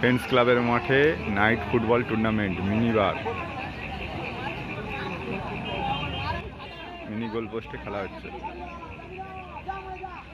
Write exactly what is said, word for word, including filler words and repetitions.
Friends ক্লাবের মাঠে night football tournament mini bar mini goal পোস্টে খেলা হচ্ছে।